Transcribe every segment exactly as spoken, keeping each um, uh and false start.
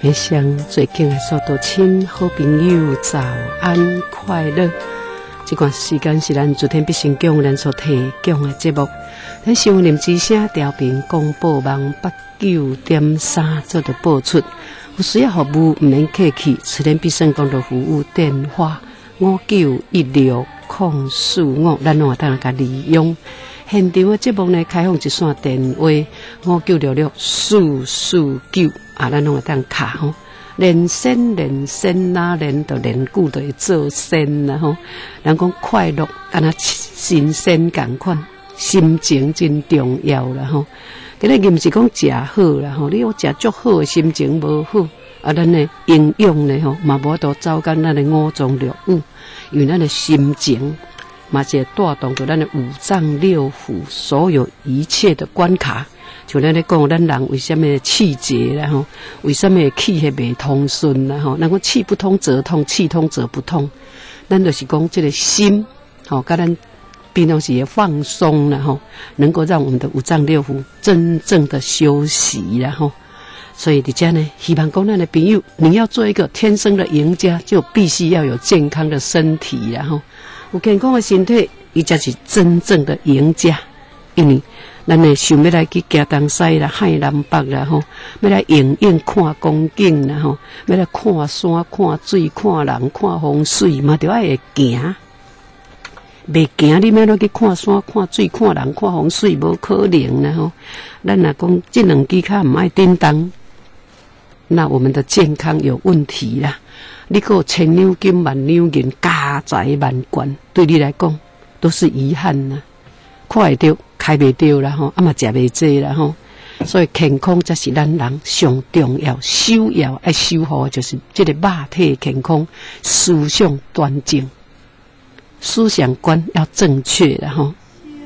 也向最近的所有亲好朋友早安快乐。这段时间是咱昨天必成奖咱所提供的节目，咱新闻林之声调频广播网八九点三做的播出。有需要服务唔免客气，慈联必胜公路服务电话五九一六零四五，咱拢会当甲利用。现场的节目呢，开放一线电话五九六六四四九，啊，咱拢会当卡吼。连线连线哪连到连久就会做线啦吼。人讲快乐，敢若新鲜共款，心情真重要啦吼。今日毋是讲食好啦吼，你有食足好，心情无好，啊，咱的营养呢吼，嘛无都走到咱的五脏六腑，因为咱的心情。嘛是会带动着咱的五脏六腑所有一切的关卡，像咱咧讲，咱人为什么气结啦吼？为什么气血未通顺啦吼？咱讲气不通则痛，气通则不通。咱就是讲这个心，吼，甲咱平常时也放松啦吼，能够让我们的五脏六腑真正的休息啦吼。所以伫遮呢，希望讲咱的朋友，你要做一个天生的赢家，就必须要有健康的身体啦吼。有健康的身体，伊才是真正的赢家。因为咱会想要来去行东西啦、海南北啦吼，要来影影看风景啦吼，要来看山、看水、看人、看风水，嘛着爱会行。袂行，你要落去看山、看水、看人、看风水，无可能啦吼。咱若讲这两支脚唔爱叮当，那我们的健康有问题啦。你个千两金万两银，家财万贯，对你来讲都是遗憾呐。看会到，开袂到啦吼，啊嘛食袂济啦吼。所以健康才是咱人上重要、首要爱守护，就是这个肉体健康、思想端正、思想观要正确啦吼。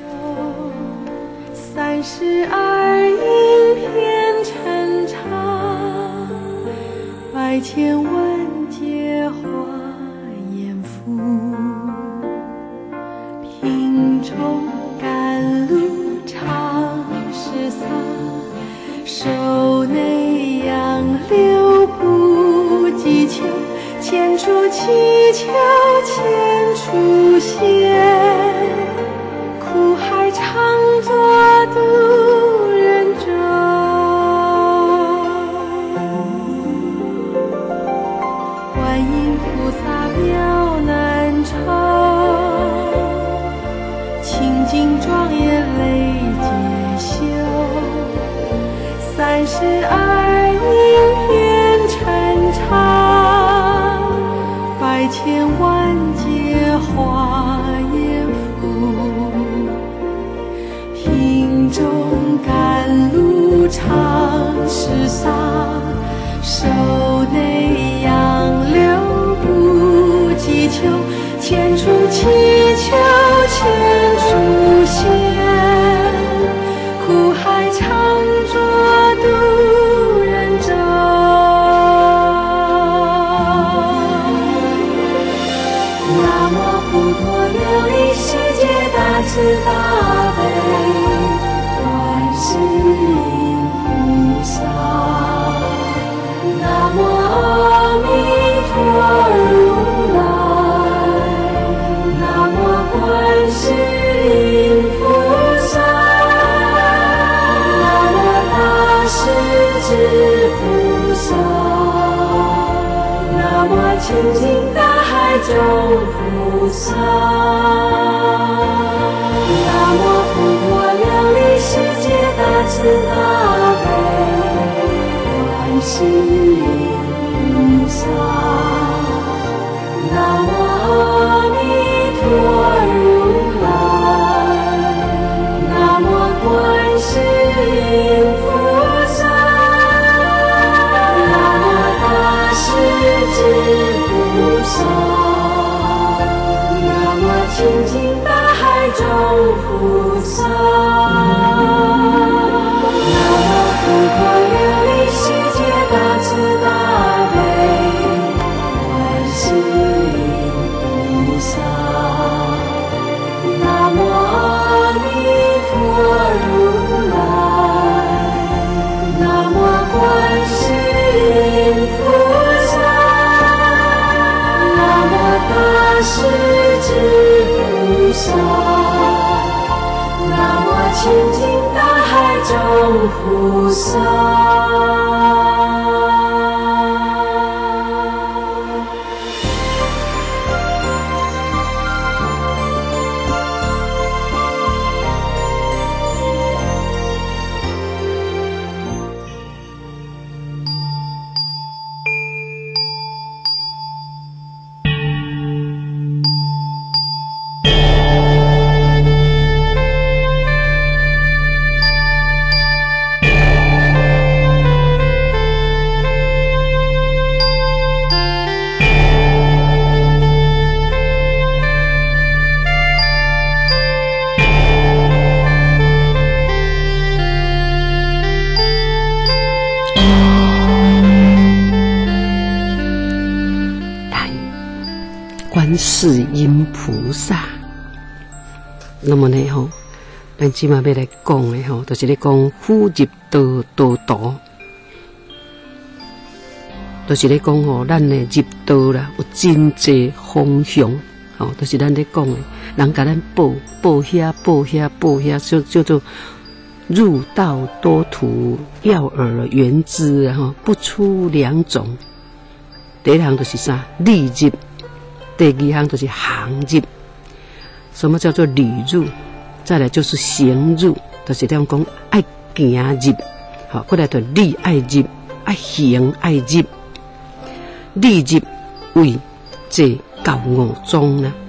三十而应遍陈长，百千万。结花艳肤，瓶中甘露常时洒，手内杨柳不及求，千处祈求千处现，苦海常作渡人舟。观音菩萨表难酬，清净庄严累劫修。三十而应遍陈长，百千万劫华严肤。瓶中甘露常时洒，手内杨柳不及求，千处祈求千处现，苦海常作渡人舟。南无普陀琉璃世界大慈大悲观世音菩萨。南无阿弥陀如来，南无观世音菩萨，南无大势至菩萨，南无清净大海中菩萨，南无普陀琉璃世界大慈大悲观世音菩萨。南无阿弥陀如来，南无观世音菩萨，南无大势至菩萨，南无清净大海中菩萨，南无普陀琉璃世界大慈大悲观世音菩萨，南无阿弥陀如来，南无观世音萨，那么亲近大海中菩萨。 观世音菩萨，那么呢吼，咱即马要来讲的吼，就是咧讲富入道道道，就是咧讲吼，咱的入道啦，有真济方向，吼，就是咱咧讲的，人甲咱报报遐报遐报遐，就叫做入道多途，要而圆之啊，吼，不出两种。第一项就是啥？立入。第二项就是行入。什么叫做履入？再来就是行入，就是这样讲爱行入，好，过来就立爱入，爱行爱入。立入为这教五宗啦，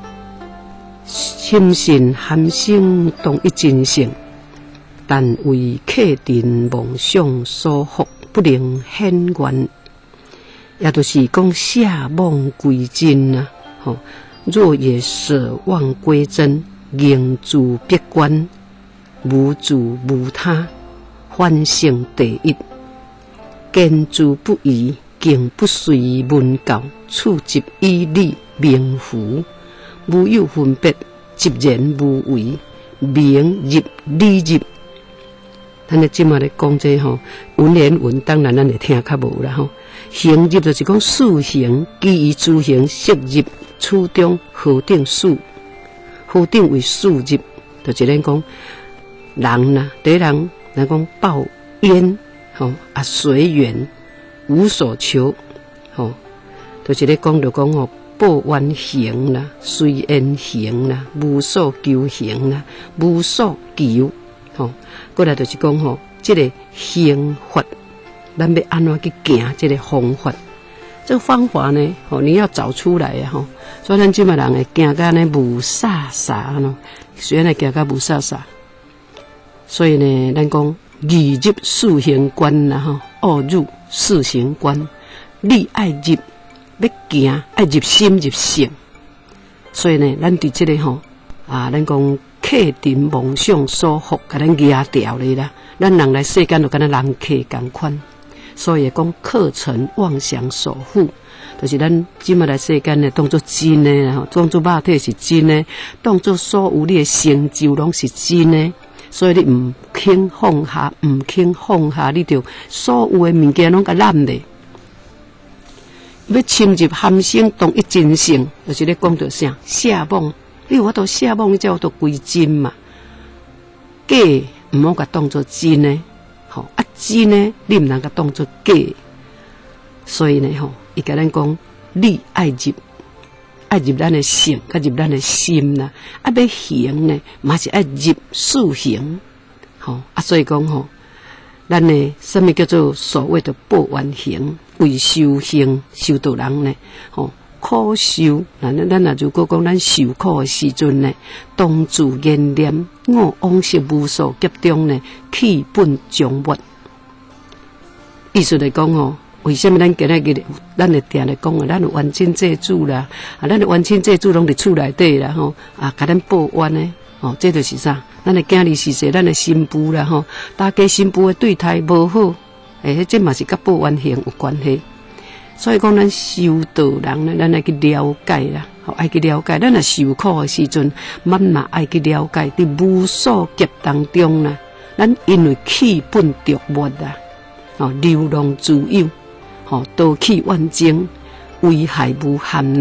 心性含性同一真性，但为客定梦想所惑，不能显现。也就是讲下梦归真啊，吼！若也舍妄归真，凝住别观，无主无他，反性第一，坚持不移，竟不随文教，处执以理名符，无有分别，执然无为，名入理入。咱咧即马咧讲这吼，文言文当然咱会听较无啦吼。行入就是讲事行，基于诸行，摄入初中何定数，何定为事入，就是咱讲人呐，第一人咱讲报焉，吼啊随缘，无所求，吼，就是咧讲就讲吼报缘行啦，随缘行啦，无所求行啦，无所求，吼，过来就是讲吼，这个行法。咱要安怎去行这个方法？这个方法呢，吼，你要找出来呀，吼。所以咱即马人会行甲呢无煞煞喏，虽然会行甲无煞煞，所以呢，咱讲二入四行观啦，吼，二入四行观，你爱入要行，爱入心入性。所以呢，咱伫这个吼啊，咱讲客定梦想所惑，甲咱压掉咧啦。咱人来世间就跟咱人客共款。所以讲课程妄想所护，就是咱即马来世间呢，当作真的吼，当作肉体是真的，当作所有你的成就拢是真的。所以你唔肯放下，唔肯放下，你就所有的物件拢甲揽咧。要深入含生同一真性，就是咧讲到啥下妄，你有法度下妄，你才有法度归真嘛。假唔好甲当作真的。吼啊真呢，你唔能够当作假，所以呢，吼，伊甲咱讲，你爱入，爱入咱的性，甲入咱的心啦。啊，要行呢，嘛是爱入四行，吼啊，所以讲吼，咱呢，什么叫做所谓的报缘行？为修行修道人呢，吼苦修，咱咱若如果讲咱受苦的时阵呢，当自言念，我往昔无数劫中呢，弃本终末。意思来讲哦，为什么咱今仔日咱会定来讲啊？咱有冤亲债主啦，啊，咱的冤亲债主拢伫厝内底啦吼，啊，甲咱报冤呢，哦，这就是啥？咱的今日是说，咱的新妇啦吼，大家新妇的对待无好，诶，这嘛是甲报冤行有关系。所以讲，咱修道人呢，咱爱去了解啦，吼，爱去了解。咱若受苦的时阵，慢慢爱去了解。伫无数劫当中啦，咱因为弃本着末啦，哦，流浪自由，吼，盗取万精，危害无限呢，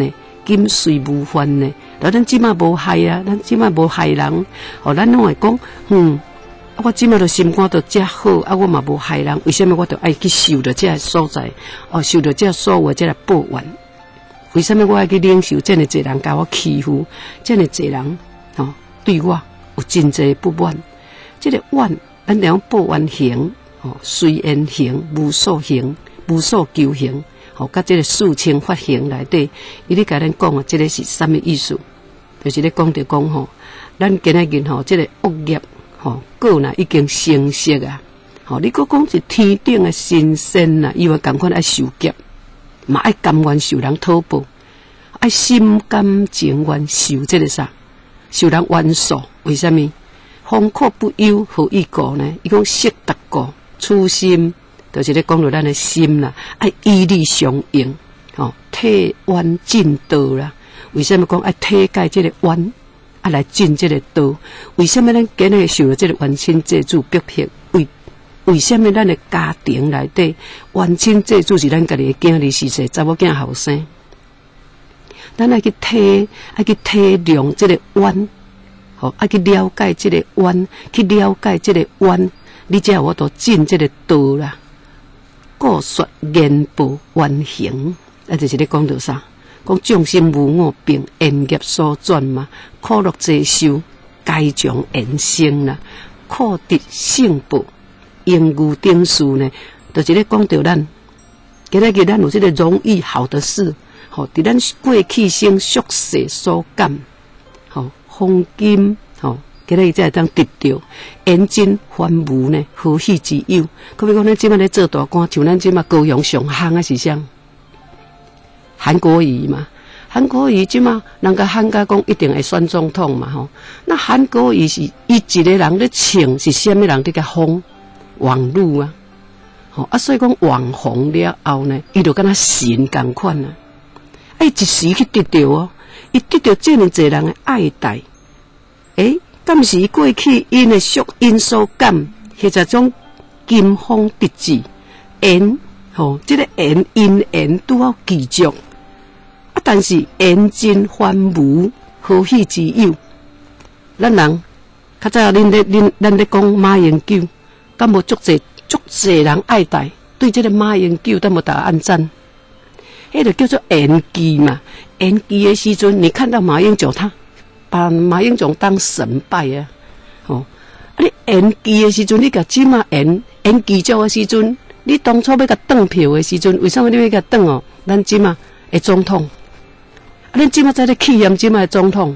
金水无犯呢。咱即马无害啊，咱即马无害人，哦，咱拢会讲，嗯，啊，我即马着心肝着遮好，啊，我嘛无害人，为什么我着爱去受着这所在？哦，受着这所有这个报怨？为什么我爱去领受这么侪人甲我欺负，这么侪人哦对我有真侪不满？这个怨，咱讲报怨行，哦，随缘行，无所行，无所求行，哦，甲这个事情发行内底，伊咧甲咱讲啊，这个是啥物意思？就是咧讲着讲吼，咱今仔日吼，这个恶业吼，果若已经成熟啊，吼，你佫讲是天顶的神仙啊，伊话共款爱受劫，嘛爱甘愿受人讨报，爱心甘情愿受这个啥，受人冤诉。为什么？风苦不忧，何以故呢？伊讲识达故，初心，就是咧讲到咱的心啦，爱以理相应，吼，替冤进道啦。为什么讲爱体解这个冤，啊来进这个道？为什么咱今日受了这个冤亲债主逼迫？为为什么咱的家庭内底冤亲债主是咱家己的囝儿是说查某囝后生？咱爱去体，爱去体谅这个冤，吼，爱去了解这个冤，去了解这个冤，你才有法度进这个道啦。故说言报冤行，啊，就是咧讲到啥？讲众生无我病，缘业所转嘛，苦乐皆受，该将缘生啦，苦得胜报，应有定事呢，就是咧讲到咱，今仔日咱有这个容易好的事，吼，伫咱过去生宿世所感，吼，黄金，吼，今仔日才会当得到，缘真凡无呢，何喜之有？可比讲咱即摆咧做大官，像咱即摆高雄上行啊是啥？韩国瑜嘛，韩国瑜即马人家喊甲讲一定会选总统嘛吼。那韩国瑜是伊一个人咧请是虾米人伫甲封网路啊？吼啊，所以讲网红了后呢，伊就敢若神共款啊！哎，一时去得到哦，伊得到这么侪人的爱戴，诶，敢是过去因的属因所感，或者种金风得志缘吼，这个缘因缘拄好记住。啊！但是缘真凡无，何喜之有？咱人较早恁咧恁咱咧讲马英九，敢无足济足济人爱戴？对这个马英九，咱无大按赞，迄个叫做缘记嘛。缘记的时阵，你看到马英九，他把马英九当神拜啊！哦，啊你缘记的时阵，你甲即马缘缘记照的时阵，你当初要甲转票的时阵，为什么你要甲转哦？咱即马的总统。啊！恁即马在咧气验即马的总统，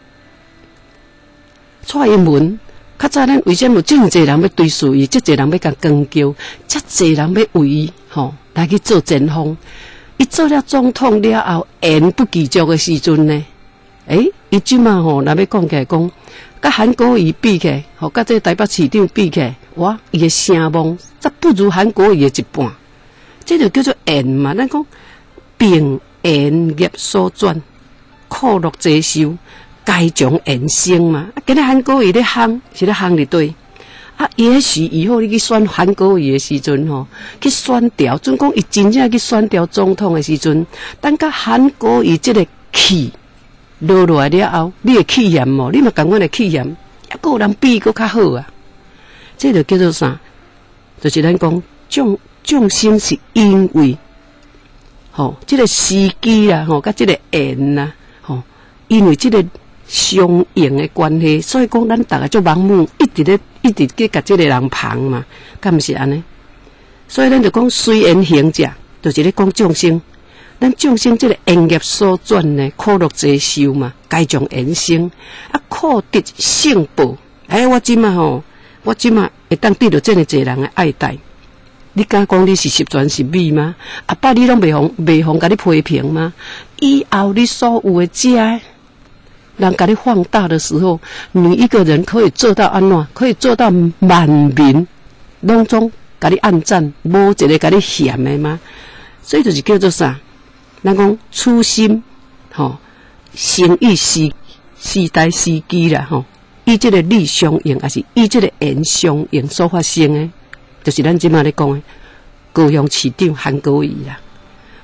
蔡英文，较早咱为什么有这么侪人要追随伊，这侪人要甲光叫，这侪人要为伊吼来去做前锋？伊做了总统了后，缘不具足的时阵呢？诶，伊即马吼，若要讲起来讲，甲韩国瑜比起来，吼，甲这台北市长比起来，哇，伊的声望则不如韩国瑜的一半。这就叫做缘嘛，咱讲并。缘业所转，苦乐皆受，该将缘生嘛。啊，今日韩国瑜咧行，是咧行伫对。啊，也许以后你去选韩国瑜的时阵吼，去选调，准讲伊真正去选调总统的时阵，等甲韩国瑜这个气落落来了后，你的气焰无，你嘛共阮的气焰，还佫有人比佫较好啊。这就叫做啥？就是咱讲众众生是因为。吼，这个时机啦，吼，甲这个缘啦，吼，因为这个相应的关系，所以讲咱大家做盲目，一直咧，一直去甲这个人旁嘛，敢毋是安尼？所以咱就讲随缘行者，就是咧讲众生，咱众生这个缘业所转呢，苦乐皆受嘛，该将缘生，啊，苦得胜报。哎，我即马吼，我即马会当得到这么侪人的爱戴。你敢讲你是十全十美吗？阿爸你拢袂妨袂妨甲你批评吗？以后你所有的这人甲你放大的时候，你一个人可以做到安怎？可以做到万民拢总甲你按赞，无一个甲你嫌的吗？所以就是叫做啥？咱讲初心，吼，生意时时代时机啦，吼，以这个理相应，还是以这个缘相应所发生的。就是咱即马咧讲诶，高雄市长韩国瑜啦，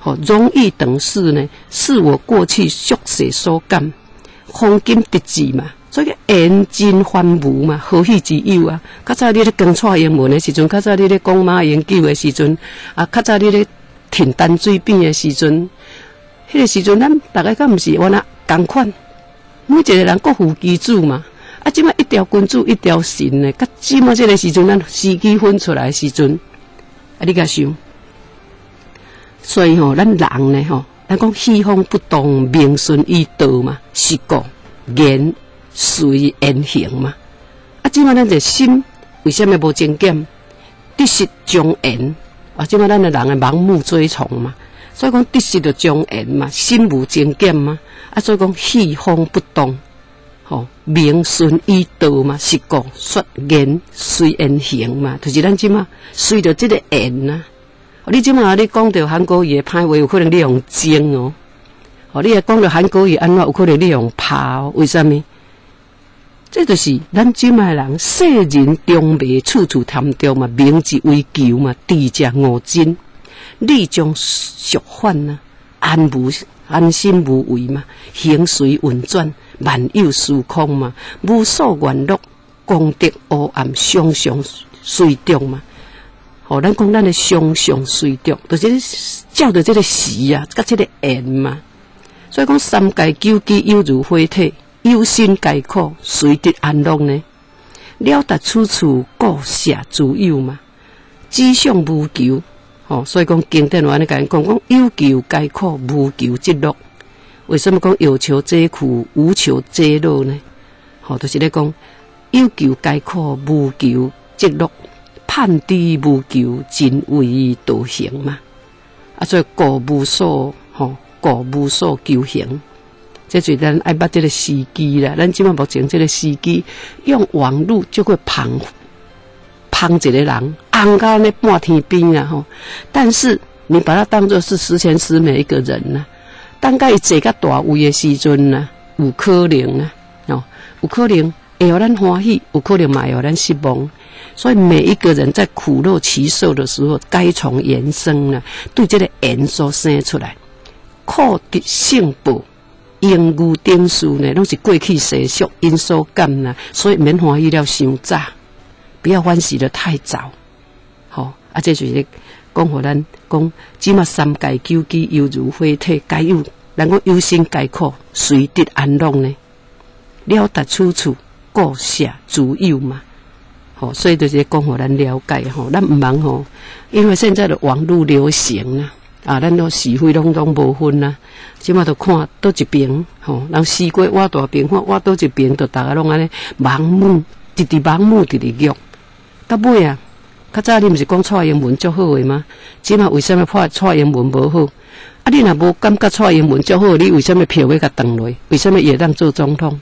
吼、哦，容易等事呢，是我过去宿世所感，方今得志嘛。所以言尽还无嘛，何喜之有啊？较早你咧讲错英文的时阵，较早你咧讲马英九的时阵，啊，较早你咧停淡水边的时阵，迄、那个时阵咱大概敢毋是原来同款，每一个人各负其主嘛。啊，即摆一条君主一条神呢，甲即摆这个时阵，咱时机分出来的时阵，啊，你甲想，所以吼、哦，咱人呢吼，咱讲虚风不动，名顺于道嘛，是故言。随言行嘛，啊！即摆咱这心为什么无精简？得失忠言啊！即摆咱的人的盲目追从嘛，所以讲得失就忠言嘛，心无精简嘛，啊！所以讲虚风不动，吼、哦，名顺于道嘛，是故说言随言行嘛，就是咱即摆随着这个言呐、啊。你即摆你讲到韩国语的歹话，有可能你用精哦，哦，你也讲到韩国语安怎，有可能你用怕哦？为什么？这就是咱即卖人世人中迷，处处贪着嘛，明之为求嘛，智者悟真，利将俗反啊，安无安心无为嘛，行随运转，万有虚空嘛，无所愿乐，功德黑暗，常常随着嘛。吼、哦，咱讲咱的常常随着，就是照着这个时啊，甲这个缘嘛。所以讲三界九机有如火体。有心皆可，随得安乐呢？了达处处各舍自有嘛，只想无求。哦，所以讲经典话咧讲，讲讲有求皆可，无求即乐。为什么讲有求皆苦，无求皆乐呢？哦，就是咧讲有求皆可，无求即乐。盼知无求，真为道行嘛。啊，所以故无所，吼、哦，故无所求行。这就是咱爱捌这个时机啦，咱即摆目前这个时机，用网络就会捧捧一个人，红到那半天边啊吼！但是你把它当作是十全十美一个人呐、啊，当甲伊坐到大位的时阵呐、啊，有可能啊，哦，有可能会让咱欢喜，有可能嘛会让咱失望。所以每一个人在苦乐其受的时候，该从缘生呢，对这个缘所生出来，苦得胜报。因故定数呢，拢是过去世俗因所感呐，所以免欢喜了伤早，不要欢喜得太早。好、哦，啊，这就是讲互咱讲，即马三界九机犹如火体，该有，咱讲有心皆可，随得安乐呢，了达处处各舍自有嘛。好、哦，所以就是讲互咱了解吼，咱唔茫吼，因为现在的网络流行啊。啊，咱都是非拢拢无分啦，即马都看倒一边，吼，人西瓜挖大边，看挖倒一边，都大家拢安尼盲目，直直盲目，直直虐。到尾啊，较早你毋是讲蔡英文足好诶吗？即马为什么破蔡英文无好？啊，你若无感觉蔡英文足好，你为什么票要甲断落？为什么也当做总统？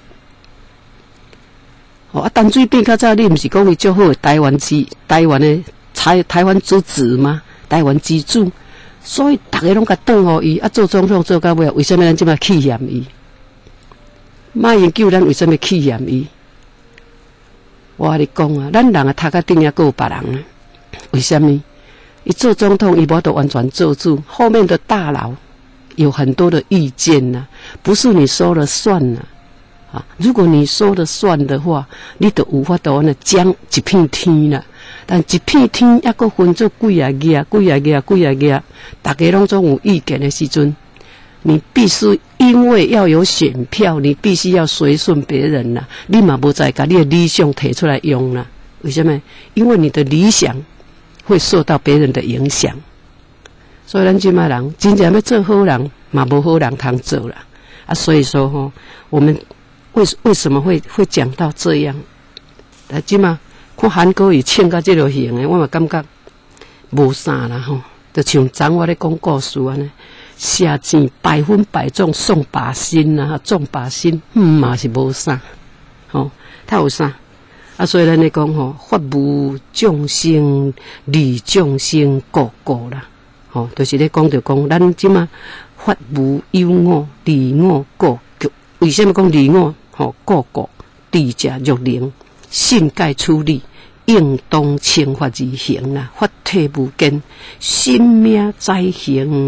哦，啊，陈水扁较早你毋是讲伊足好诶台湾之台湾诶台台湾之子吗？台湾之主。所以大家拢甲挡互伊，啊做总统做到尾，为什么咱即摆气嫌伊？马英九咱为什么气嫌伊？我跟你讲啊，咱人啊头壳顶也够有别人啊。为什么？伊做总统，伊无得完全做主，后面的大佬有很多的意见呐、啊，不是你说了算呐、啊。啊，如果你说了算的话，你就无法度安尼讲一片天啦。但一片天抑阁分做几啊个、几啊个、几啊个，大家拢总有意见的时阵，你必须因为要有选票，你必须要随顺别人啦。你嘛无再把你的理想提出来用啦？为什么？因为你的理想会受到别人的影响。所以咱即卖人真正要做好人，嘛无好人通做啦。啊，所以说吼，我们为为什么会会讲到这样？啊，即卖。看韩国语唱到这条型的，我嘛感觉无啥啦吼，就像昨我咧讲故事安尼，写钱百分百中送把心啦，中把心，嗯嘛是无啥，吼，他有啥？啊，所以咱咧讲吼，法无众生，利众生个个啦，吼，就是咧讲着讲，咱即马法无有我，利我个个，为什么讲利我？吼，个个智者若灵，信解处理。应当惩罚而行啦，法体无间，心命在行，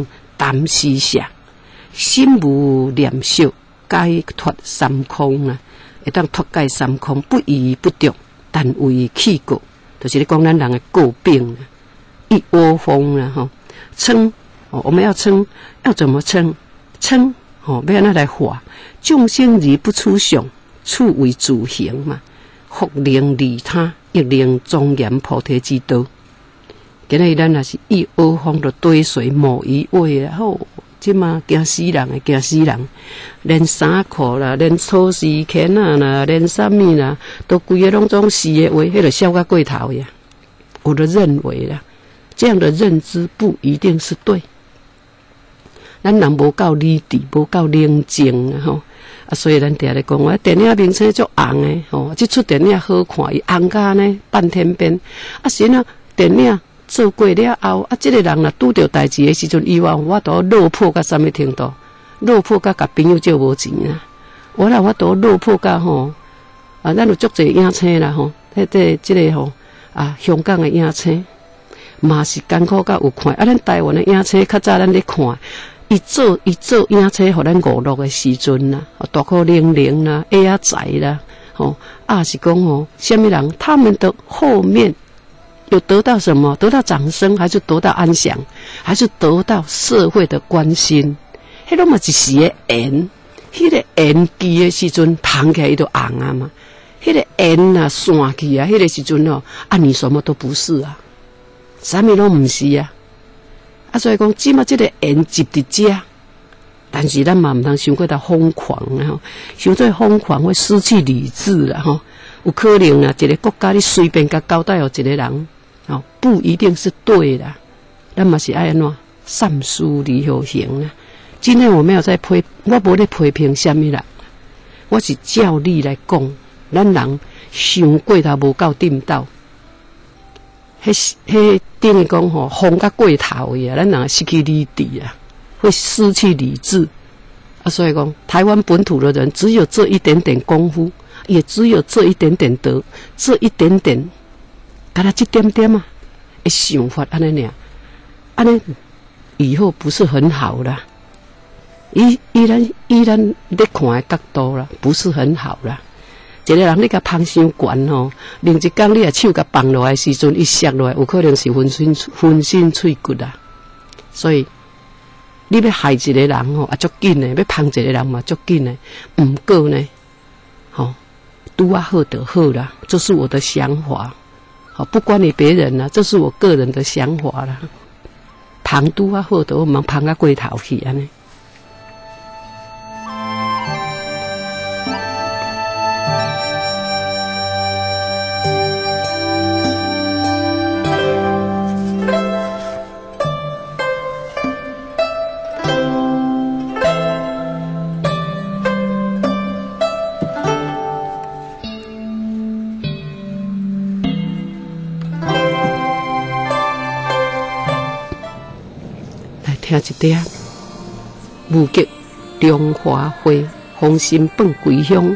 谈思想，心无念想，解脱三空啊！会当脱解三空，不疑不着，但为气过，就是咧讲咱人的诟病啊，一窝蜂啦吼，称哦，我们要称，要怎么称？称哦，要安怎来画？众生而不出相，处为自行嘛。福能利他，亦能庄严菩提之道。今日咱也是一窝蜂的追随某一位啦，吼，即嘛惊死人诶，惊死人！连衫裤啦，连粗丝牵啊啦，连啥物啦，都规个拢总是诶话，迄个笑到过头呀。我的认为啦，这样的认知不一定是对。咱人无够理智，无够冷静啊，吼。啊，所以咱定咧讲，我电影名称足红诶，吼，即出电影好看，伊红甲呢半天边。啊，是呢，电影做过了后，啊，即个人若拄着代志诶时阵，伊话我都落魄到啥物程度？落魄到甲朋友借无钱啊！我啦，我都落魄到吼，啊，咱有足侪影星啦，吼，迄个即个吼啊，香港诶影星嘛是艰苦甲有看，啊，咱台湾诶影星较早咱咧看。伊做伊做影星，互咱娱乐的时阵啦，大可玲玲啦、A 啊仔啦，吼，啊是讲吼，什么人？他们的后面有得到什么？得到掌声，还是得到安详，还是得到社会的关心？迄拢嘛一时的演，迄、那个演技的时阵，捧起来伊就红啊嘛。迄、那个演啊，散去啊，迄、那个时阵哦，啊你什么都不是啊，啥物拢唔是啊。啊，所以讲，即马即个演集伫遮，但是咱嘛毋通伤过头疯狂啦吼，伤做疯狂会失去理智啦吼。有可能啊，一个国家你随便甲交代互一个人，吼，不一定是对啦。咱嘛是爱安怎善思离合行啦。今天我没有在批，我无咧批评啥物人，我是照理来讲，咱人伤过头无够顶斗。迄迄等于讲吼，疯甲过头呀，咱人失去理智啊，会失去理智啊。所以讲，台湾本土的人只有这一点点功夫，也只有这一点点德，这一点点，干他这点点啊，的想法安尼尔，安尼以后不是很好啦。依依然依然咧看的角度啦，不是很好啦。一个人你甲捧伤悬吼，另一工你也手甲放落来时阵，伊摔落来，有可能是浑身浑身脆骨啊。所以你要害一个人吼，也足紧的；要捧一个人嘛，足紧的。毋过呢，吼，拄啊好就好啦，这是我的想法。好，不关你别人啦，这是我个人的想法啦。捧拄啊好就好，毋通捧到过头去安尼。听一点，无极中华花，红心放归乡。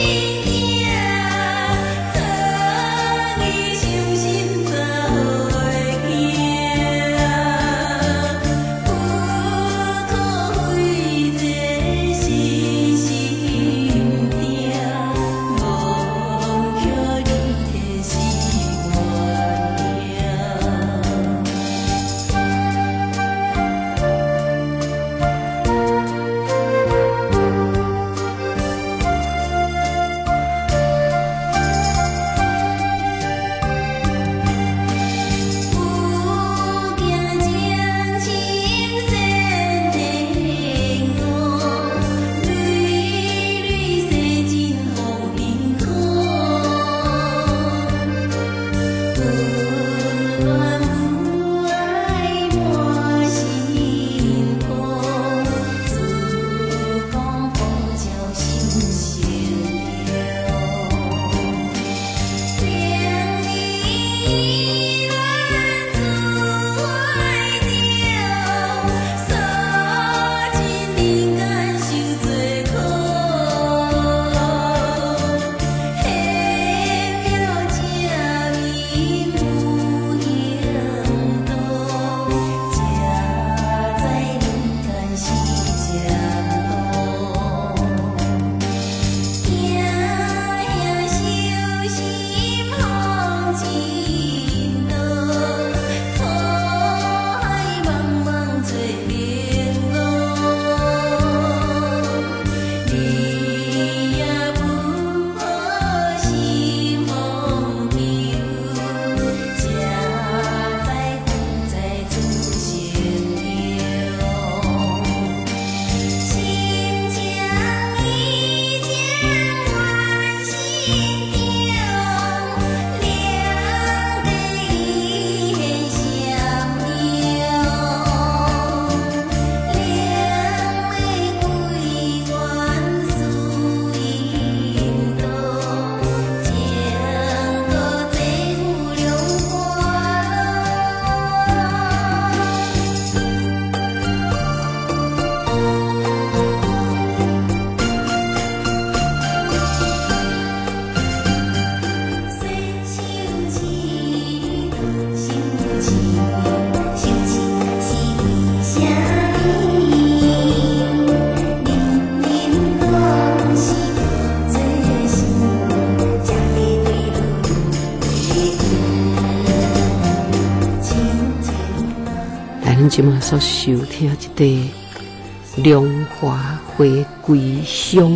即马所收听一个龙华回归乡，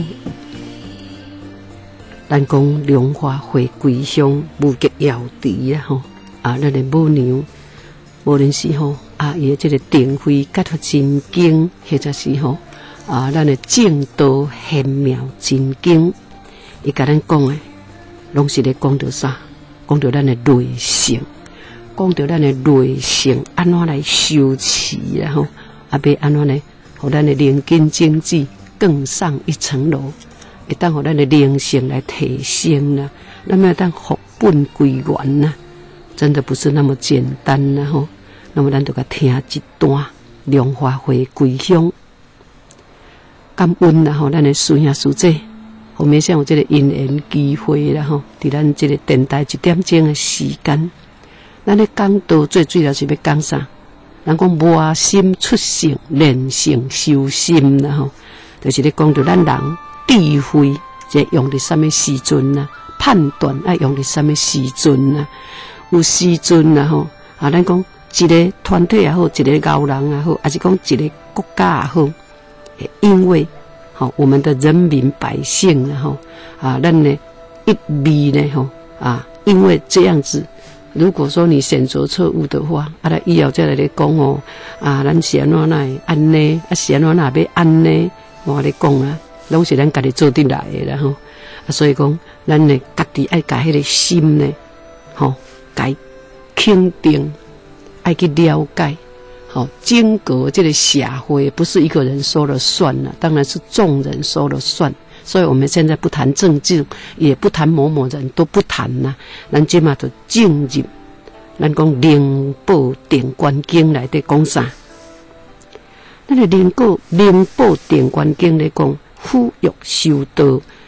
咱讲龙华回归乡无极遥地啊吼，啊，咱的母娘，无论是吼啊，伊的这个定位结合真经，或者是吼啊，咱的正道玄妙真经，伊甲咱讲的，拢是咧讲到啥？讲到咱的内性。讲到咱的内性安怎来修持啊吼，啊要安怎呢？互咱的灵根经济更上一层楼，会当互咱的灵性来提升啦，那么当复本归元呐，真的不是那么简单啦吼。那么咱就甲听一段龙华回归乡，感恩啦吼，咱的师兄师姐，后面像有这个因缘机会啦吼，伫咱这个电台一点钟的时间。咱咧讲道最主要是要讲啥？人讲磨心出性，练性修心啦吼，就是咧讲到咱人智慧，即用伫什么时阵呐？判断爱用伫什么时阵呐？有时阵啦吼，啊，咱讲一个团体也好，一个高人也好，还是讲一个国家也好，因为吼我们的人民百姓啊吼啊，咱呢一味呢吼啊，因为这样子。如果说你选择错误的话，啊，来以后再来咧讲哦，啊，咱是安怎来安尼，啊，是安怎哪要安尼，我咧讲啊，拢是咱家己做得来的啦吼。啊，所以讲，咱呢家己爱甲迄个心呢，吼，该肯定，爱去了解，好，整个这个社会不是一个人说了算了，当然是众人说了算。所以我们现在不谈政治，也不谈某某人，都不谈呐、啊。咱即马就进入，咱讲《灵宝典观经》内底讲啥？咱的《灵宝灵宝典观经》咧讲，富欲修道，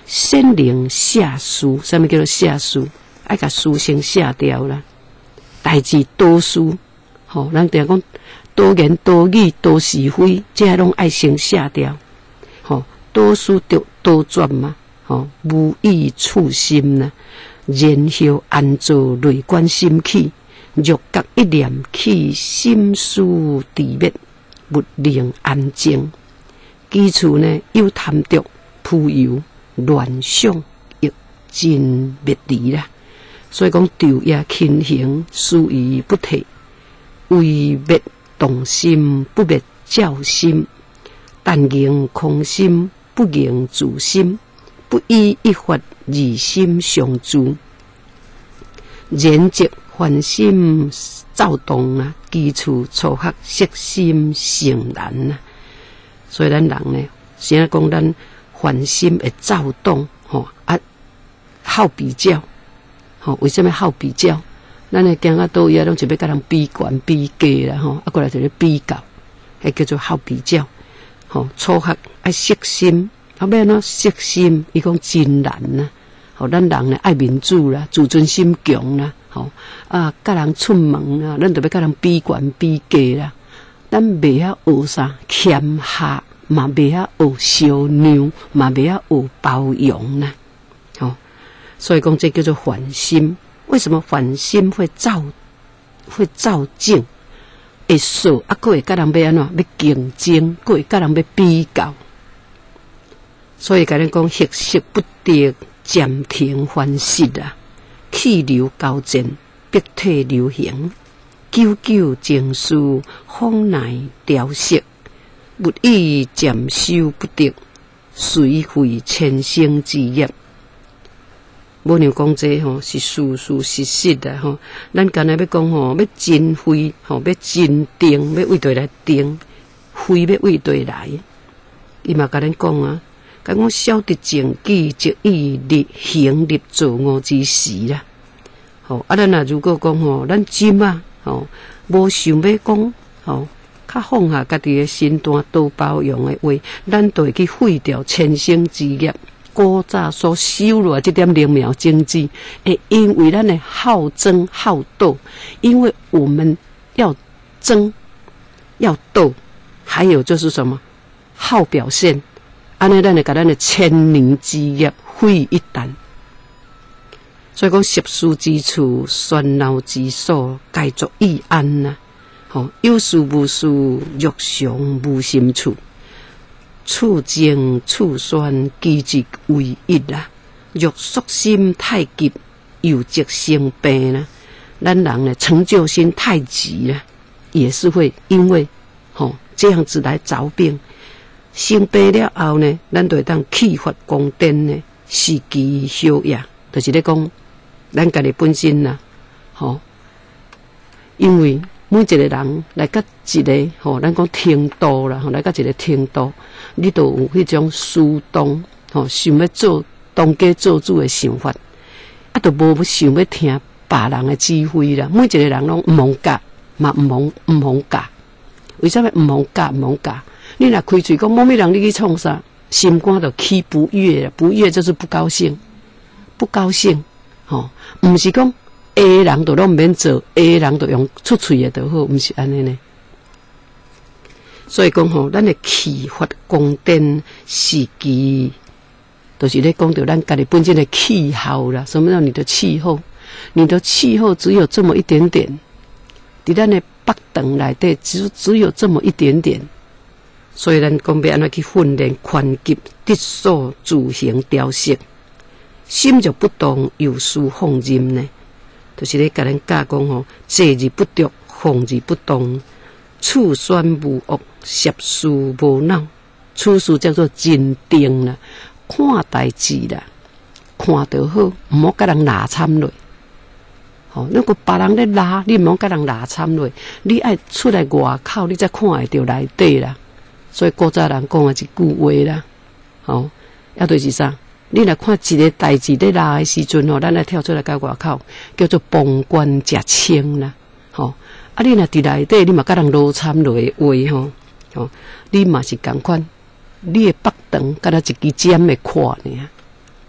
先能下书，什么叫做下书？爱甲书先下掉啦。代志多书，吼、哦，人定讲多言多语多是非，这些拢爱先下掉。吼、哦，多书就多转嘛，吼、哦，无意触心呐，然后安坐内观心起，若觉一念起，心思直灭，勿令安静。基础呢，有贪着浮游。乱想亦真灭离啦，所以讲昼夜勤行，思疑不退，为灭动心，不灭教心。但言空心，不言自心，不依一法二心相助。然则凡心躁动啊，基础初学色心成难啊。所以咱人呢，现在讲咱。凡心会躁动，吼、哦、啊，好比较，吼、哦、为什么好比较？咱诶行啊倒伊啊，拢就要甲人比悬比价啦，吼、哦、啊过来就咧比较，迄叫做好比较。吼、哦，初学爱色心，后尾呢色心，伊讲真难呐。吼、哦，咱人呢爱民主啦，自尊心强啦，吼、哦、啊，甲人出门啊，咱就要甲人比悬比价啦，咱袂晓学啥谦下。嘛袂晓学小让，嘛袂晓学包容呐，吼、哦，所以讲这叫做烦心。为什么烦心会躁，会躁境，会说啊，佫会甲人要安怎要竞争，佫会甲人要比较。所以甲咱讲歇息不得，暂停烦息啊，气流交战，逼退流行，久久情绪，风来调息。不以暂修不得，随废千生之业。无像讲这吼是事事实实的吼，咱今日要讲吼，要真慧吼，要真定，要为对来定，慧要为对来。伊嘛甲咱讲啊，甲讲晓得正己，即以立行立造我之时啦。吼啊，咱若如果讲吼，咱今啊吼，无想要讲吼。较放下家己的身段，多包容的话，咱就会去废掉千生之业。古早所修落这点灵妙经济，会因为咱的好争好斗，因为我们要争要斗，还有就是什么好表现，安尼咱就把咱的千年之业废一旦。所以讲，习书之处，喧闹之所，该作易安呐、啊。吼、哦，有事无事，欲常无心处，处静处宣，机直为一啦。欲缩心太急，又急生病啦。咱人呢，成就心太急了，也是会因为吼、哦、这样子来着病。生病了后呢，咱就会当气发光电呢，时机效也，就是咧讲，咱家己本身呐，吼、哦，因为。每一个人来到一个吼，咱讲程度啦，吼来到一个程度，你都有迄种私动，吼想要做当家做主的想法，啊，都无想要听别人的指挥啦。每一个人拢毋茫教，嘛毋茫毋茫教。为什么毋茫教毋茫教？你若开嘴讲某某人你去创啥，心肝就起不悦了，不悦就是不高兴，不高兴，吼，毋是讲。A 人都拢免做 ，A 人都用出嘴的就好，毋是安尼呢。所以讲吼，咱的气发光电时机，就是咧讲到咱家己本身的气候啦。什么叫你的气候？你的气候只有这么一点点，伫咱的北长内底只只有这么一点点。所以咱讲要安怎去训练宽急、得所自行调息，心就不动，有事放任呢。就是咧，甲咱教讲吼，坐而不着，放而不动，处宣无恶，摄事无恼，处事叫做真定啦，看代志啦，看得好，毋好甲人拉参落。吼、哦，如果别人咧拉，你毋好甲人拉参落，你爱出来外口，你才看会到内底啦。所以古早人讲的一句话啦，吼、哦，也就是啥？你来看一个代志咧拉的时阵吼，咱来跳出来到外口，叫做旁观者清啦，吼。啊，你若伫内底，你嘛甲人落参落的话吼，吼，你嘛是共款，你的北长甲若一支尖的看呢，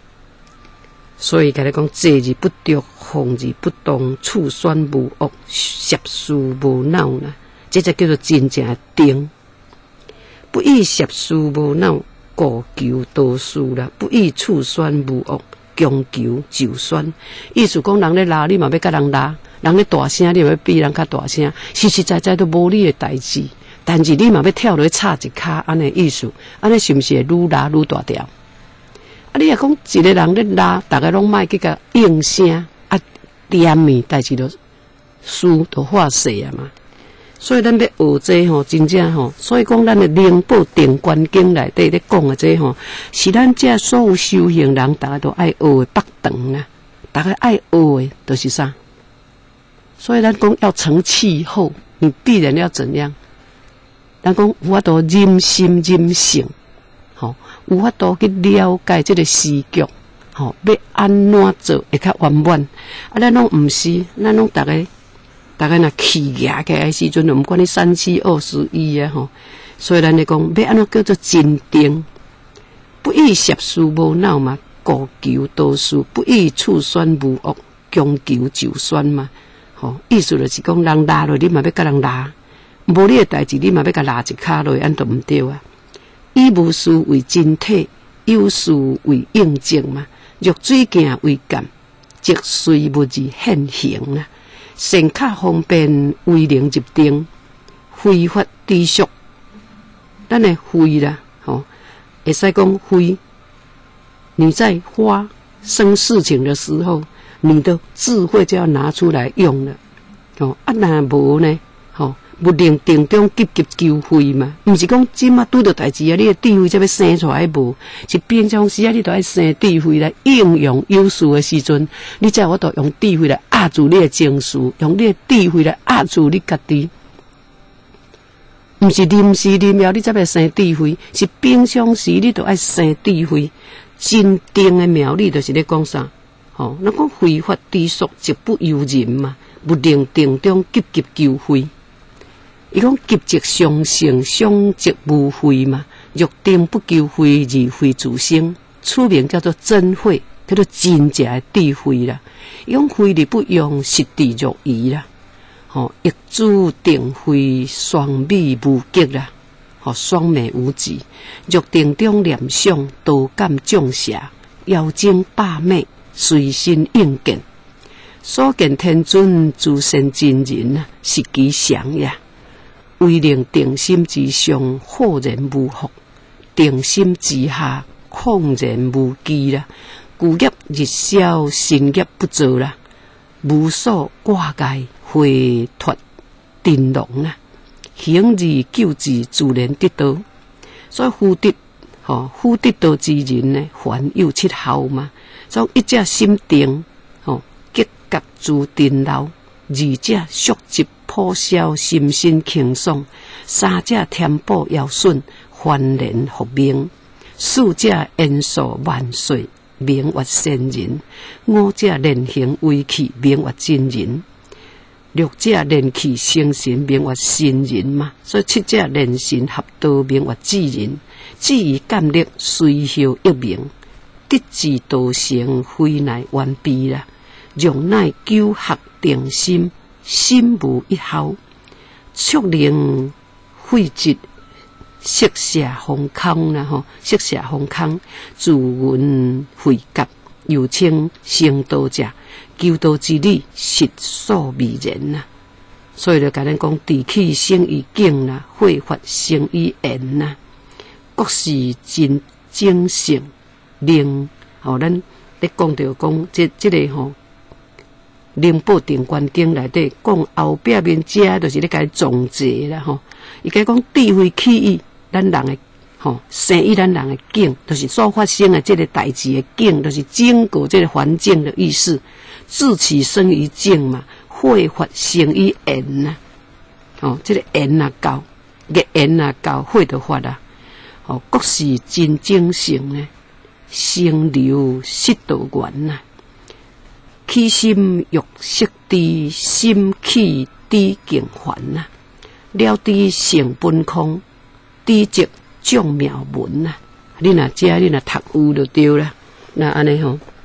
所以甲你讲，坐而不得，放而不动，处酸无恶，摄事无恼啦。这才叫做真正的定。不以摄事无恼，故求多事啦；不以处酸无恶，强求就酸。意思讲，人咧拉你嘛要甲人拉，人咧大声你嘛要比人较大声，实实在在都无你的代志。但是你嘛要跳落去插一骹，安尼意思，安尼是毋是会愈拉愈大条？啊！你若讲一个人咧拉，大家拢莫去甲应声啊，点面代志就事就化细啊嘛。所以咱要学这吼，真正吼，所以讲咱的灵宝定观经内底咧讲的这吼，是咱这所有修行人，大家都爱学的北长啊，大家爱学的都是啥？所以咱讲要成气候，你必然要怎样？咱讲有法度忍心忍性，吼。有法度去了解这个时局，吼，要安怎做会较圆满？啊，咱拢毋是，咱拢逐个，逐个若气压起来时阵，就毋管你三七二十一啊，吼。所以咱咧讲，要安怎叫做真定？不以摄事无恼嘛，故求多事；不以处酸无恶，强求就酸嘛。吼，意思就是讲，人拉落，你嘛要甲人拉，无你诶代志，你嘛要甲拉一骹落，安都毋对啊。以无事为真体，有事为应证嘛。若水镜为鉴，即随物而现形啦。善巧方便，为能入定，非法低俗。咱的非啦，吼，会使讲非。你在发生事情的时候，你的智慧就要拿出来用了。哦，啊，若无呢，吼。不能定中急急求慧嘛，毋是讲即马拄到代志啊，你的智慧才要生出来无？是平常时啊，你都爱生智慧来应用有事的时阵，你才有法度用智慧来压住你的情绪，用你的智慧来压住你家己。毋是临时临了，你才要生智慧，是平常时你都爱生智慧。真定的妙理就是咧讲啥？吼，咱讲非法低俗，极不由人嘛，不能定中急急求慧。伊讲急即相性，相即无慧嘛。若定不求慧，而慧自生，此名叫做真慧，叫做真正的智慧啦。伊讲慧力不用，实地若仪啦。吼，一主定慧，双美无极啦。吼，双美无极。若定中念想，多感众邪，妖精霸媚，随心应见。所见天尊，诸神真人啊，是其常呀。为令定心之上，豁然无惑；定心之下，旷然无羁啦。故业日消，新业不做啦。无所挂碍，回脱定龙啦。行而救治，自然得道。所以夫得，吼，夫得道之人呢，凡有七效嘛。所以一者心定，吼，结觉自定牢；二者速疾。破销心身轻松，三者添补腰损，焕然复明；四者延寿万岁，名曰仙人；五者练形为气，名曰真人；六者练气生神，名曰神人嘛。所以七者练神合道，名曰智人。智以干力，随后一名，得志道成，非乃完备啦。容乃九合定心。心无一效，速令废疾，色下风空啦吼，色下风空，自云慧觉，又称成道者，求道之理，实所未然呐。所以就甲咱讲，地气生于境啦，慧法生于言呐，各是真精性，令吼咱咧讲着讲，这这个吼。灵宝定观经内底讲后壁面遮，就是咧甲伊总结啦吼。伊甲讲智慧起于咱人的吼，生于咱人的境，就是所发生的这个代志的境，就是经过这个环境的意思。自起生于境嘛，慧法生于言呐。哦，这个言啊高，个言啊高，慧就发啦。哦，各是真正性呢，生流失道源呐。起心欲识知，心起知境还呐。了知性本空，知即众妙文呐。你若遮，你若读有就对啦。那安尼吼，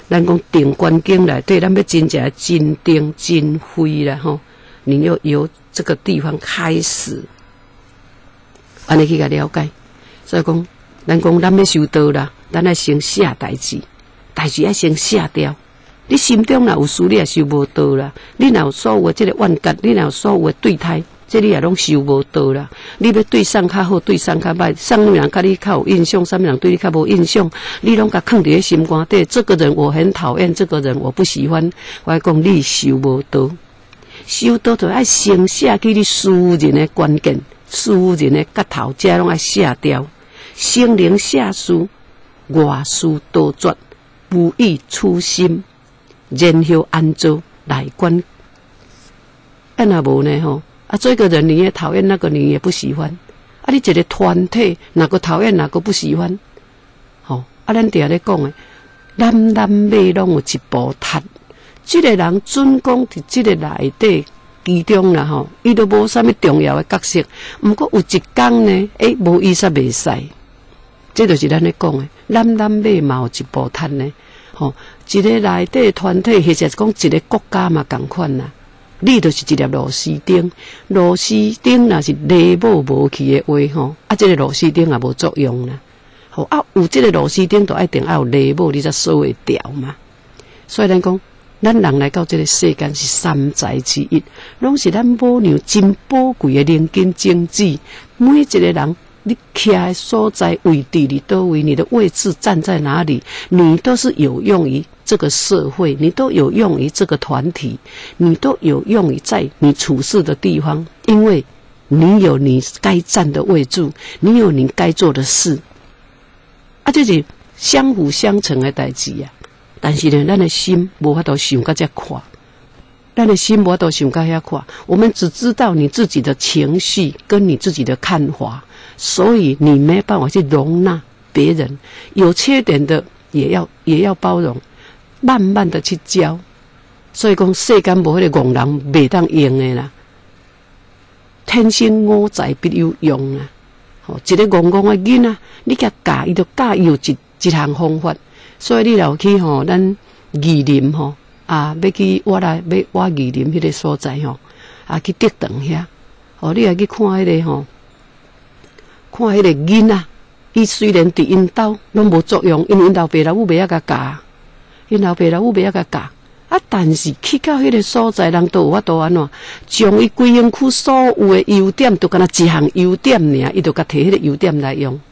咱讲定观经内底，咱要真正真定真慧啦吼，你要由这个地方开始，安尼去甲了解。所以讲，咱讲咱要修道啦，咱要先写代志，代志要先写掉。你心中若有事，你也修无道啦。你若有所有的这个怨结，你若有所有的对待，这你也拢修无道啦。你要对上较好，对上较歹，啥物人甲你较有印象，啥物人对你较无印象，你拢甲藏伫咧心肝底。这个人我很讨厌，这个人我不喜欢。我讲你修无道，修道就爱先写起你私人的关键、私人的角头，这拢爱写掉。心灵写书，外事多绝，无以初心。然后按照来观，啊那无呢吼？啊，这个人你也讨厌，那个你也不喜欢。啊，你一个团体哪个讨厌，哪个不喜欢？吼、哦！啊，咱伫咧讲诶，男男女拢有一部塔。这个人准讲伫这个内底其中啦吼，伊都无啥物重要诶角色。毋过有一天呢，诶，无伊煞袂使。这就是咱咧讲诶，男男女嘛有一部塔呢。吼、哦，一个内底团体，或者是讲一个国家嘛，共款啦。你就是一粒螺丝钉，螺丝钉若是螺母无去的话，吼，啊，这个螺丝钉也无作用啦。吼、哦，啊，有这个螺丝钉，就一定要有螺母，你才锁会掉嘛。所以咱讲，咱人来到这个世间是三才之一，拢是咱母娘真宝贵的灵根种子，每一个人。你徛的所在位置你都位，你的位置站在哪里，你都是有用于这个社会，你都有用于这个团体，你都有用于在你处事的地方，因为你有你该站的位置，你有你该做的事，啊，这是相辅相成的代志啊。但是呢，咱的心无法度想到这宽，咱的心无法度想到遐宽，我们只知道你自己的情绪跟你自己的看法。所以你没办法去容纳别人，有缺点的也要也要包容，慢慢的去教。所以讲世间无迄个戆人袂当用的啦，天生我材必有用啊！吼，一个戆戆的囡仔，你甲教伊就教伊有一一项方法。所以你若去吼，咱宜林吼啊，要去我来要我宜林迄个所在吼，啊去竹塘遐，吼，你也去看迄个吼。看迄个囡仔，伊虽然伫因兜拢无作用，因为因老爸老母袂晓甲教，因老爸老母袂晓甲教，啊，但是去到迄个所在，人都有法度安怎，将伊规身躯所有的优点，都敢若一项优点尔，伊就甲摕迄个优点来用。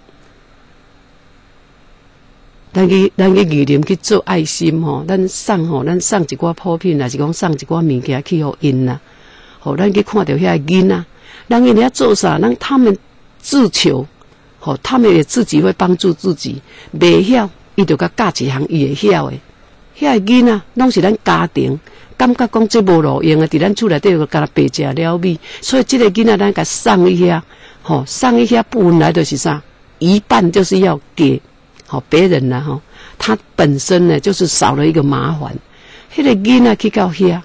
咱去咱去宜林去做爱心吼，咱送吼，咱送一寡普品，还是讲送一寡物件去互因啦。吼，咱去看到遐囡仔，人因遐做啥，人他们。自求，吼、哦，他们也自己会帮助自己。袂晓，伊就甲教一项伊会晓的。遐个囡仔拢是咱家庭感觉讲这无路用的，伫咱厝内底就甲他白食了米。所以这个囡仔咱甲送一下，吼、哦，送一下本来就是啥，一半就是要给好、哦、别人啦，吼、哦，他本身呢就是少了一个麻烦。迄、那个囡仔去到遐，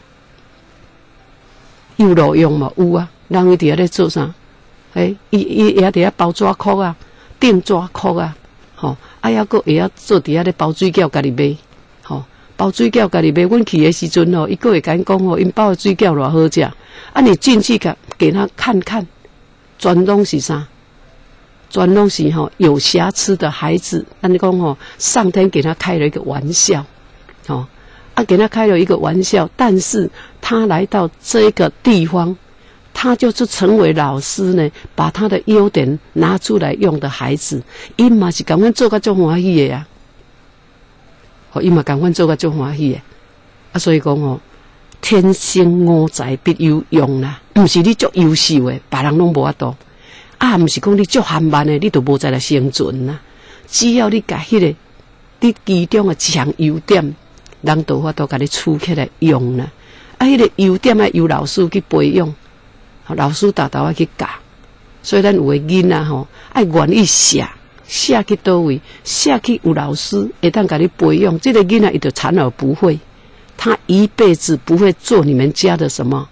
有路用嘛？有啊，人伊伫遐咧做啥？诶，伊伊也伫遐包纸壳啊，订纸壳啊，吼，啊，还佫会晓做伫遐咧包水饺，家己卖，吼，包水饺家己卖。阮去的时阵吼，伊佫会甲因讲吼，因包的水饺偌好食。啊，你进去甲给他看看，全拢是啥？全拢是吼有瑕疵的孩子。安尼讲吼，上天给他开了一个玩笑，吼，啊，给他开了一个玩笑，但是他来到这个地方。他就是成为老师呢，把他的优点拿出来用的孩子，伊嘛是感觉做个足欢喜的呀，哦，伊嘛感觉做个足欢喜的，啊，所以讲哦，天生我材必有用啦，不是你足优秀的，别人拢无法度，啊，不是讲你足含慢的，你都无在来生存啦，只要你甲迄、那个你其中的一项优点，人都法度甲你取起来用啦，啊，迄、那个优点要由老师去培养。老师大头要去教，所以咱有个囡仔吼，爱愿意写，写去倒位，写去有老师会当甲你培养。这个囡仔伊就残而不会，他一辈子不会做你们家的什么。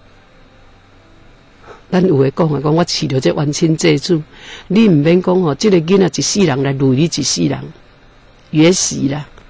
咱有个讲啊，讲我饲着这冤亲债主，你唔免讲吼，这个囡仔一世人来累你一世人，也是啦。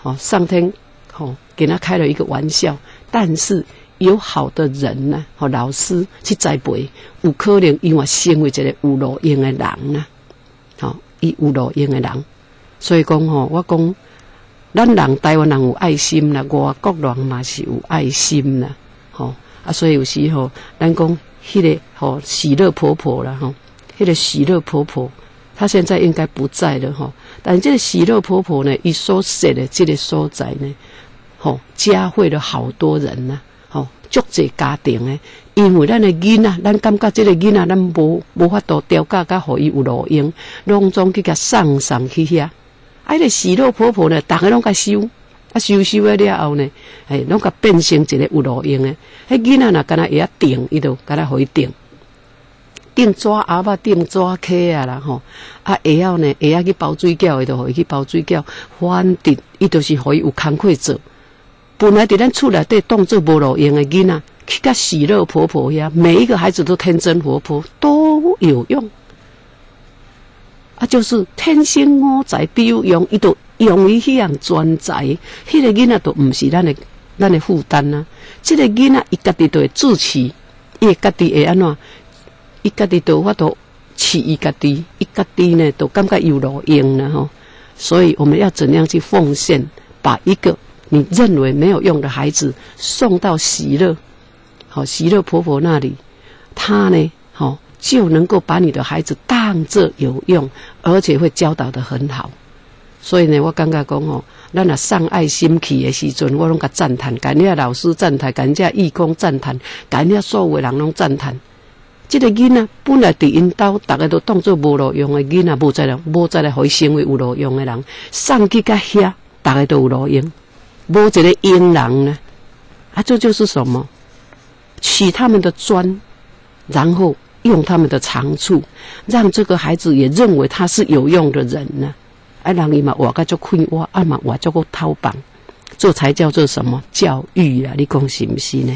哦，上天哦给他开了一个玩笑，但是有好的人呐、啊，哦老师去栽培，有可能伊也成为一个有路用的人呐、啊，哦，伊有路用的人，所以讲吼、哦，我讲咱人台湾人有爱心啦，外国人嘛是有爱心啦，吼、哦、啊，所以有时候咱讲迄个吼喜乐婆婆啦，吼、哦，迄个喜乐婆婆。她现在应该不在了哈，但这个喜乐婆婆呢，伊所设的这个所在呢，吼，教会了好多人呐、啊，吼，足济家庭呢，因为咱的囡仔，咱感觉这个囡仔咱无无法度调教甲，互伊有路用，拢总去甲送送去遐。啊，迄个喜乐婆婆呢，逐个拢甲收，啊收收了了后呢，哎，拢甲变成一个有路用的。迄囡仔若敢若会晓定，伊就敢若互伊定。订纸鸭仔、订纸客啊啦吼，啊会晓呢，会晓去包水饺，伊就互伊去包水饺。反正伊就是互伊有工课做。本来伫咱厝内底当做无路用的囡仔，去甲喜乐婆婆遐，每一个孩子都天真活泼，都有用。啊，就是天生我材必有用，伊就用伊迄样专才，迄、那个囡仔都毋是咱的咱的负担啊。即、这个囡仔伊家己就会自持，伊家己会安怎？伊家己都有法度饲伊家己，伊家己呢都感觉有路用了吼。所以我们要怎样去奉献，把一个你认为没有用的孩子送到喜乐，好喜乐婆婆那里，她呢，好就能够把你的孩子当作有用，而且会教导得很好。所以呢，我感觉讲吼，咱若送爱心去的时阵，我拢甲赞叹，甲人家老师赞叹，甲人家义工赞叹，甲人家所有的人拢赞叹。这个囡仔本来伫因兜，大家都当作无路用的囡仔，无再来，无再来，互伊成为有路用的人。送去甲遐，大家都有路用，无一个用人呢。啊，这就是什么？取他们的专，然后用他们的长处，让这个孩子也认为他是有用的人呢。啊，人伊嘛活甲足快活，啊嘛活足够偷棒，这才叫做什么教育啊？你讲是不是呢？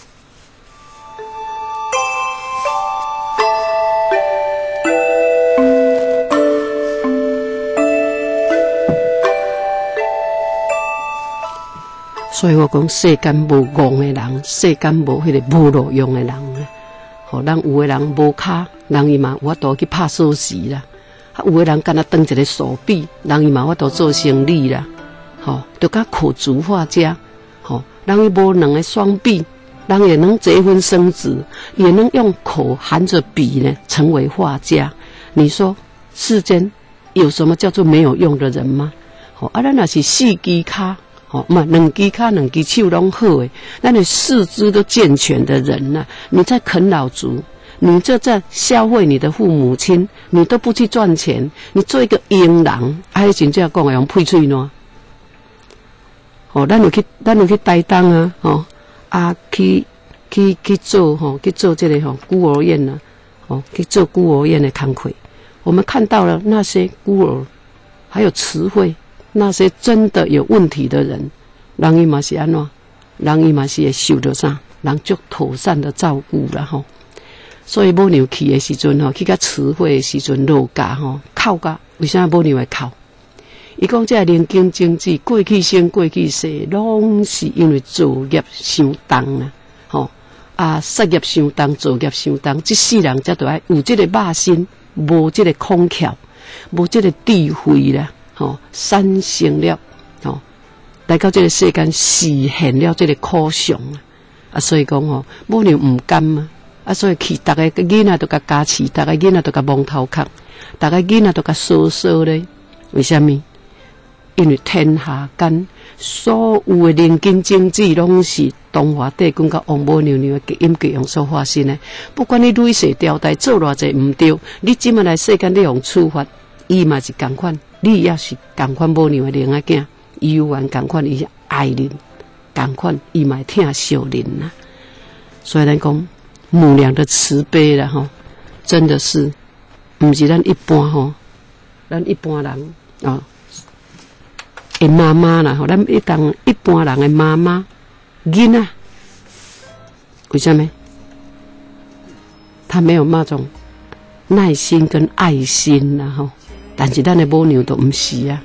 所以我讲，世间无戆的人，世间无迄个无路用的人啊。吼，咱有的人无骹，人伊嘛有法度去拍锁匙啦；啊，有的人干那当一个手臂，人伊嘛有法度做生意啦。吼，就甲口足画家，吼，人伊无两个双臂，人也能结婚生子，也能用口含着笔呢，成为画家。你说世间有什么叫做没有用的人吗？吼，啊，咱若是四肢骹。哦，嘛，两只脚、两只手拢好诶，咱的四肢都健全的人呐、啊，你在啃老族，你就在消费你的父母亲，你都不去赚钱，你做一个婴人，哎，真正讲用配喙喏。哦，咱有去，咱有去台东啊，吼、哦，啊，去去去做吼、哦，去做这个吼、哦、孤儿院呐、啊，哦，去做孤儿院的工课，我们看到了那些孤儿，还有词汇。那些真的有问题的人，人伊嘛是安怎？人伊嘛是会受到啥？人足妥善的照顾啦吼。所以母牛去的时阵吼，去甲慈惠的时阵落架吼，哭甲为啥母牛会哭？伊讲这人间经济过去生过去世，拢是因为作业伤重啦，吼啊，杀业伤重，作业伤重，这世人才都爱有这个肉身，无这个空巧，无这个智慧啦。吼，产生了，吼，来到这个世间实现了这个苦相啊！啊，所以讲吼，母牛唔甘啊！啊，所以去大家个囡仔都甲加持，大家囡仔都甲蒙头壳，大家囡仔都甲疏疏咧。为什么？因为天下间所有的人间经济拢是中华帝君甲王母娘娘的基因基用所发生的。不管你累世交代做偌济唔对，你即么来世间你用处罚，伊嘛是共款。你也是共款母娘的灵仔囝，伊有缘共款伊爱人，共款伊嘛疼小人呐。所以咱讲母娘的慈悲啦吼，真的是毋是咱一般吼，咱一般人哦，的妈妈啦吼，咱一当一般人的妈妈囡仔，为什么？他没有那种耐心跟爱心啦吼。但是咱的母娘都唔是啊，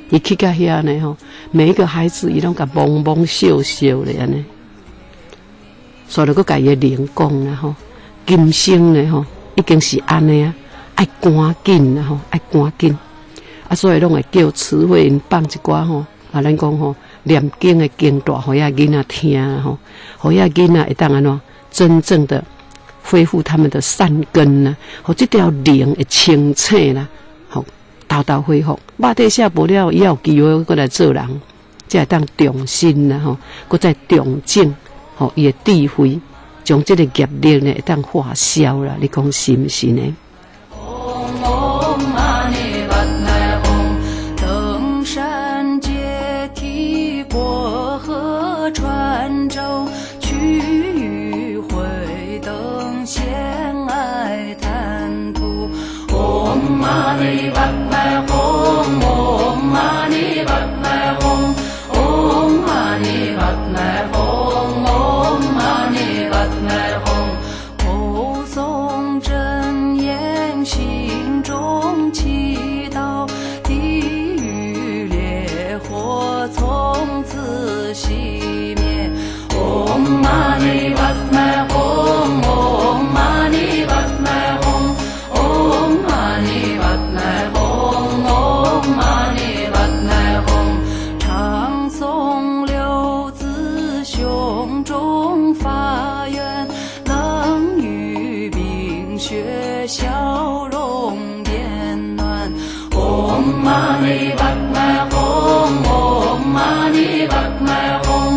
伊去到遐呢吼，每一个孩子伊拢甲懵懵笑笑咧安尼，所以佫甲伊诶灵讲啦吼，今生呢吼已经是安尼啊，爱赶紧啦吼，爱赶紧啊，所以拢会叫慈惠因放一寡吼啊，咱讲吼念经诶经段，互遐囡仔听吼，互遐囡仔会当安怎真正的恢复他们的善根呐，互这条灵会清澈啦，吼。豆豆恢复，肉体写无了，伊有机会过来做人，才会当重新啦吼，搁再重整吼伊的智慧，将这个业力呢会当化消啦。你讲是毋是呢？ 登山阶梯过河穿舟，去与会登仙爱贪图。Om Mani Padme Hum, Om Mani Padme Hum, Om Mani Padme Hum, Om Mani Padme Hum。口诵真言，心中祈祷，地狱烈火从此熄灭。Om Mani Padme Hum, Om Mani Padme Hum。Om Mani Padme Hum, Om Mani Padme Hum。唱诵六字，胸中发愿，能与冰雪消融变暖。Om Mani Padme Hum, Om Mani Padme Hum,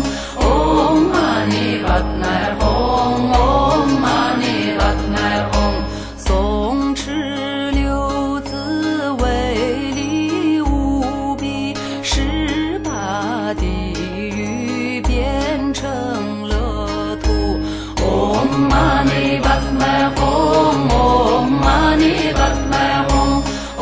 Om Mani Padme Hum, Om Mani Padme Hum。诵持六字威力无比，十八地狱变成乐土。Om Mani Padme Hum, Om Mani Padme Hum,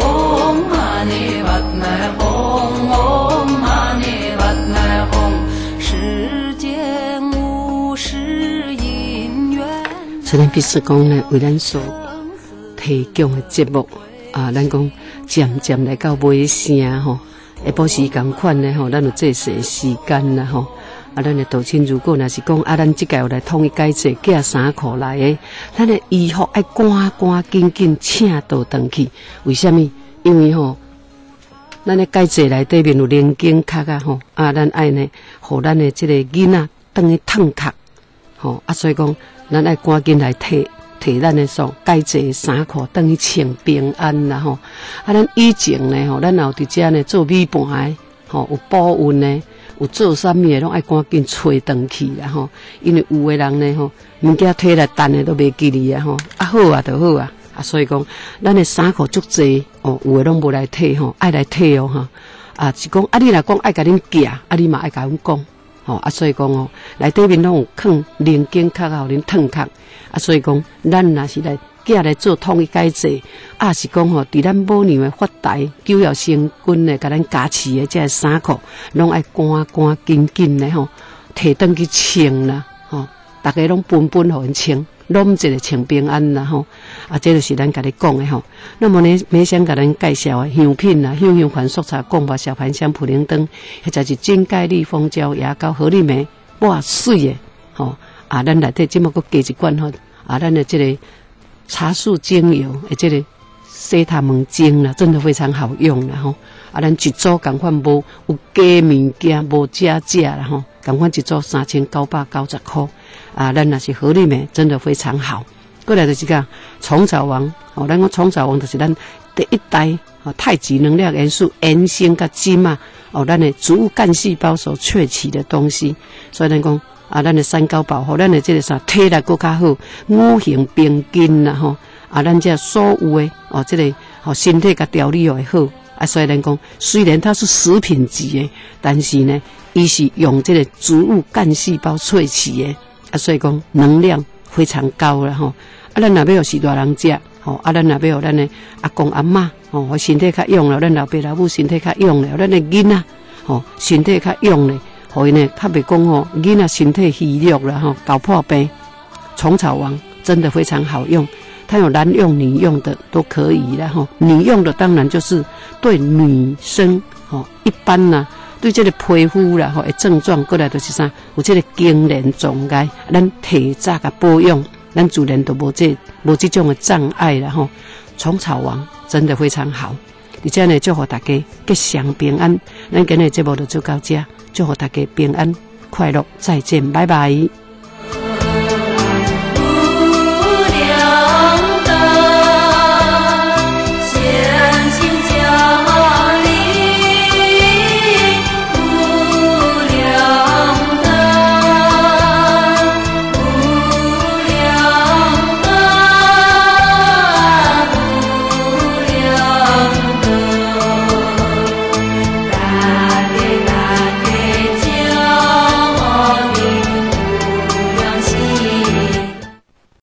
Om Mani Padme Hum, Om Mani Padme Hum。世间无事因缘。 虽然必须讲呢，为咱所提供的节目啊，咱讲渐渐来到尾声吼，下晡时同款呢吼，咱有这些时间啦吼。啊，咱的道亲如果若是讲啊，咱即届有来统一改制，寄衫裤来的，咱的衣服爱赶赶紧紧请倒转去。为什么？因为吼，咱的改制内底面有零件壳啊吼，啊，咱爱呢，互咱的即个囡仔当去烫壳，吼啊，所以讲咱爱赶紧来摕。摕咱的所改制衫裤，等于穿平安啦吼。啊，咱以前呢吼，咱也有伫遮呢做米盘的，吼有保温的，有做啥物的，拢爱赶紧吹转去啦吼。因为有的人呢吼，物件摕来等的都袂记哩啊吼。啊好啊就好啊，啊所以讲，咱的衫裤足济哦，有的拢无来摕吼，爱来摕哦哈。啊是讲啊，你若讲爱甲恁寄，啊你嘛爱甲阮讲。吼啊，所以讲哦，内底面拢有放零件壳啊，互恁烫壳啊，所以讲，咱若是来寄来做统一改制，啊是讲吼，伫咱母娘的发台九曜星君的，甲咱加持的这衫裤，拢爱赶赶紧紧的吼，摕转去穿啦，吼，大家拢分分互因穿，拢一个穿平安啦吼，啊，这就是咱甲你讲的吼。那么呢，每想甲咱介绍的香品啦，香香款、速茶、贡巴、小盘香、普灵灯，或者是金钙丽蜂胶、牙膏、合力梅，哇，水的吼。啊，咱内底即么佫加一罐吼，啊，咱的这个茶树精油，诶，这个洗头毛精啦，真的非常好用啦吼。啊，咱一组共款无有加物件，无加价啦吼，共款一组三千九百九十块。啊，咱若是合力梅，真的非常好。过来就是讲虫草王，哦，咱讲虫草王就是咱第一代哦，太极能量元素、盐锌甲金啊，哦，咱的植物干细胞所萃取的东西，所以咱讲。啊，咱的三高保护，咱的这个啥体力更较好，五行并进啦吼。啊，咱这所有的哦，这个哦身体甲调理又会好。啊，所以咱讲，虽然它是食品级的，但是呢，伊是用这个植物干细胞萃取的。啊，所以讲能量非常高啦吼。啊，咱若要有是大人食，吼，啊，咱若要有咱的阿公阿嬷，吼，身体较用了，咱老爸老母身体较用了，咱的囡仔，吼，身体较用了。所以呢，他别讲哦，囡仔身体虚弱了哈，搞破病，虫草王真的非常好用，它有男用女用的都可以了哈。女用的当然就是对女生吼、哦，一般呐、啊，对这个皮肤啦吼的症状，过来就是啥，有这个经年障碍，咱提早个保养，咱自然都无这无这种的障碍啦吼。虫草王真的非常好，而且呢，祝福大家吉祥平安。咱今日节目就做到这，祝福大家平安快乐，再见，拜拜。